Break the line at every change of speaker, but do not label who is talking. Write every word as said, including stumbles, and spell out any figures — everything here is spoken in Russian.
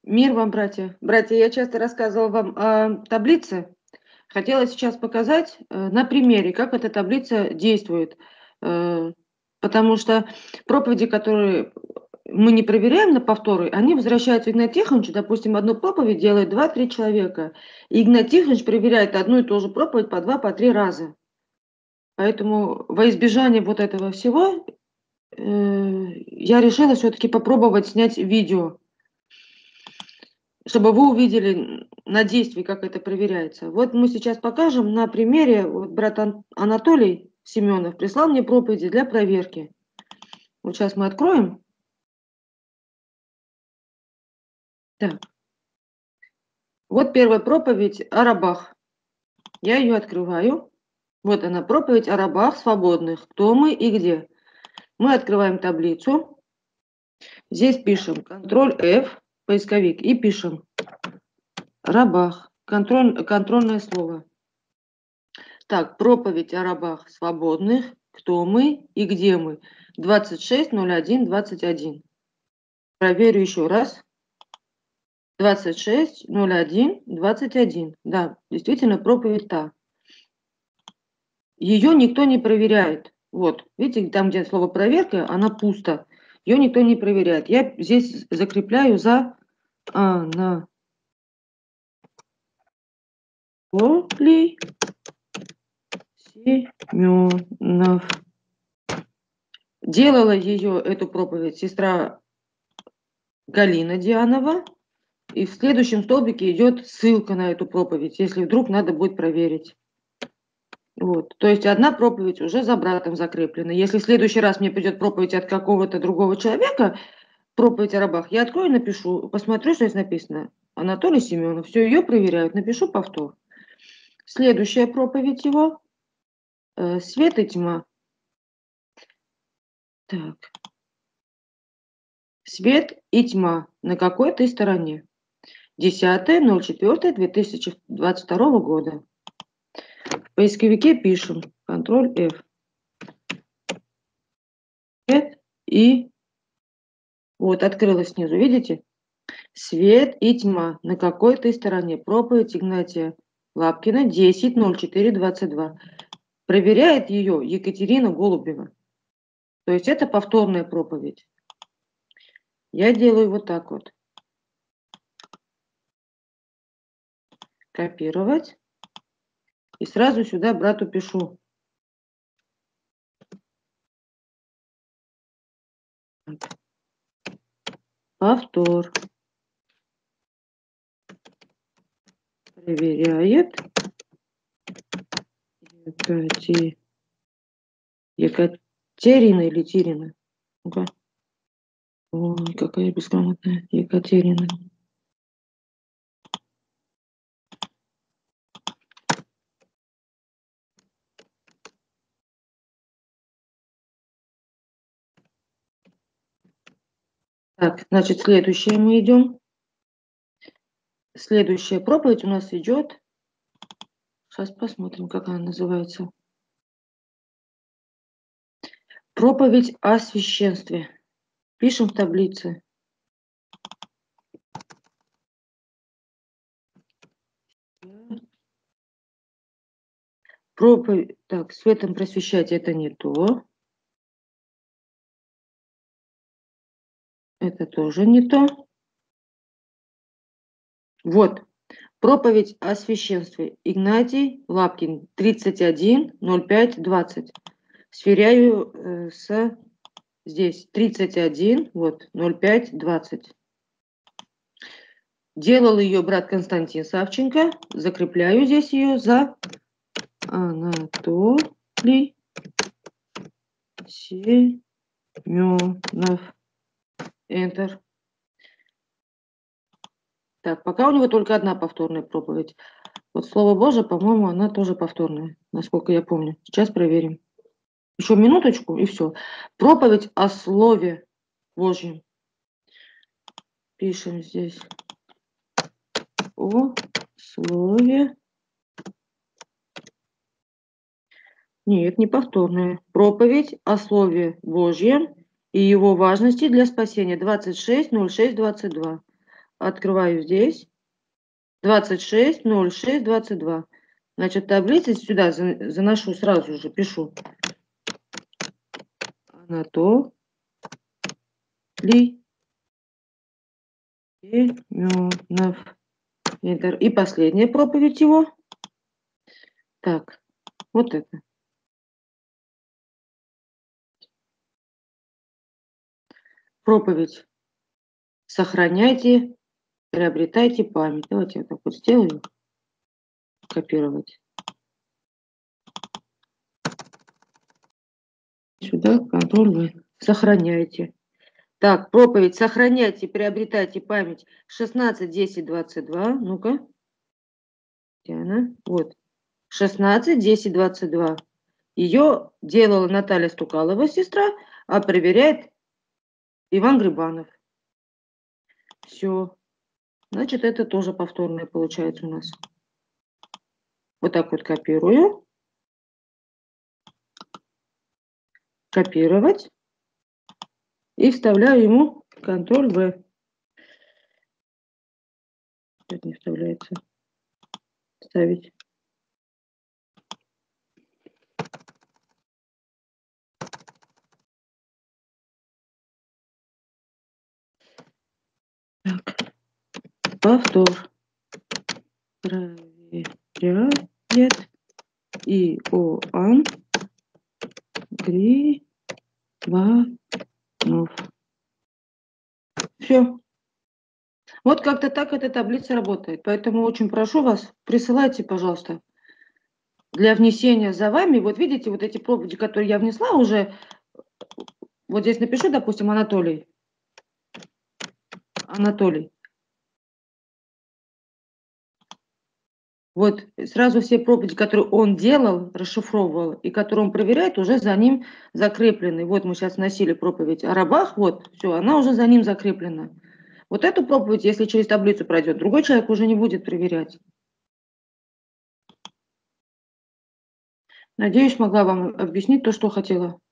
Мир вам, братья. Братья, я часто рассказывала вам о таблице. Хотела сейчас показать э, на примере, как эта таблица действует. Э, потому что проповеди, которые мы не проверяем на повторы, они возвращаются Игнатию Тихоновичу. Допустим, одну проповедь делает два-три человека. И Игнатий Тихонович проверяет одну и ту же проповедь по два, по три раза. Поэтому во избежание вот этого всего э, я решила все-таки попробовать снять видео, чтобы вы увидели на действии, как это проверяется. Вот мы сейчас покажем на примере. Вот брат Ан- Анатолий Семенов прислал мне проповеди для проверки. Вот сейчас мы откроем. Так. Вот первая проповедь о рабах. Я ее открываю. Вот она, проповедь о рабах свободных. Кто мы и где. Мы открываем таблицу. Здесь пишем контроль эф, поисковик, и пишем рабах. Контроль, контрольное слово. Так, проповедь о рабах свободных. Кто мы и где мы? двадцать шесть ноль один двадцать один. Проверю еще раз. двадцать шесть ноль один двадцать один. Да, действительно, проповедь та. Ее никто не проверяет. Вот, видите, там, где слово проверка, она пусто. Ее никто не проверяет. Я здесь закрепляю за Анатолий Семенов. Делала ее, эту проповедь, сестра Галина Дианова. И в следующем столбике идет ссылка на эту проповедь, если вдруг надо будет проверить. Вот. То есть одна проповедь уже за братом закреплена. Если в следующий раз мне придет проповедь от какого-то другого человека, проповедь о рабах, я открою и напишу, посмотрю, что здесь написано. Анатолий Семенов. Все, ее проверяют, напишу повтор. Следующая проповедь его. Э, свет и тьма. Так. Свет и тьма. На какой ты стороне? десятое ноль четвёртое две тысячи двадцать второго года. В поисковике пишем контроль эф. Свет и... Вот, открылось снизу, видите? Свет и тьма. На какой ты стороне? Проповедь Игнатия Лапкина десять ноль четыре двадцать два. Проверяет ее Екатерина Голубева. То есть это повторная проповедь. Я делаю вот так вот. Копировать. И сразу сюда брату пишу. Повтор. Проверяет. Екати... Екатерина или Тирина? Ну-ка. Ой, какая бесграмотная. Екатерина. Так, значит, следующее мы идем. Следующая проповедь у нас идет. Сейчас посмотрим, как она называется. Проповедь о священстве. Пишем в таблице. Проповедь. Так, светом просвещать это не то. Это тоже не то. Вот. Проповедь о священстве. Игнатий Лапкин. тридцать один ноль пять двадцать. Сверяю э, с здесь. тридцать один, вот, ноль пять двадцать. Делал ее брат Константин Савченко. Закрепляю здесь ее за Анатолий Семенов. Enter. Так, пока у него только одна повторная проповедь. Вот Слово Божие, по-моему, она тоже повторная, насколько я помню. Сейчас проверим. Еще минуточку, и все. Проповедь о Слове Божьем. Пишем здесь. О Слове. Нет, не повторная. Проповедь о Слове Божьем и его важности для спасения. двадцать шесть ноль шесть двадцать два. открываю здесь. двадцать шесть, ноль шесть, двадцать два. Значит, таблицу сюда заношу, сразу же пишу. Анатолий Семенов. И последняя проповедь его. Так, вот это. Проповедь. Сохраняйте, приобретайте память. Давайте я так вот сделаю. Копировать. Сюда, контроль В. Сохраняйте. Так, проповедь. Сохраняйте, приобретайте память. шестнадцать, десять, двадцать два. Ну-ка. Где она? Вот. шестнадцать, десять, двадцать два. Ее делала Наталья Стукалова, сестра, а проверяет Иван Грибанов. Все. Значит, это тоже повторное получается у нас. Вот так вот копирую. Копировать. И вставляю ему контроль В. Это не вставляется. Ставить. Так. Повтор. Проверяет Иоанн Грибанов. Все. Вот как-то так эта таблица работает. Поэтому очень прошу вас, присылайте, пожалуйста, для внесения за вами. Вот видите, вот эти проповеди, которые я внесла уже. Вот здесь напишу, допустим, Анатолий. Анатолий. Вот сразу все проповеди, которые он делал, расшифровывал, и которые он проверяет, уже за ним закреплены. Вот мы сейчас носили проповедь о рабах, вот, все, она уже за ним закреплена. Вот эту проповедь, если через таблицу пройдет, другой человек уже не будет проверять. Надеюсь, могла вам объяснить то, что хотела.